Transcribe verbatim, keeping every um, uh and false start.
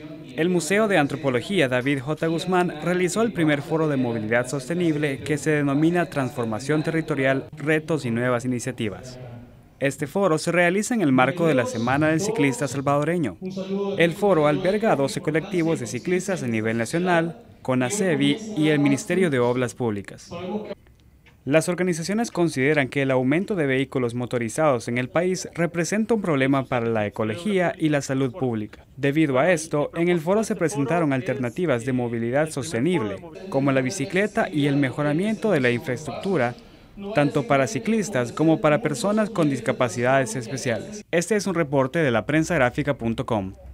El Museo de Antropología David J. Guzmán realizó el primer foro de movilidad sostenible que se denomina Transformación Territorial, Retos y Nuevas Iniciativas. Este foro se realiza en el marco de la Semana del Ciclista Salvadoreño. El foro alberga a doce colectivos de ciclistas a nivel nacional, CONACEBI y el Ministerio de Obras Públicas. Las organizaciones consideran que el aumento de vehículos motorizados en el país representa un problema para la ecología y la salud pública. Debido a esto, en el foro se presentaron alternativas de movilidad sostenible, como la bicicleta y el mejoramiento de la infraestructura, tanto para ciclistas como para personas con discapacidades especiales. Este es un reporte de la prensa gráfica punto com.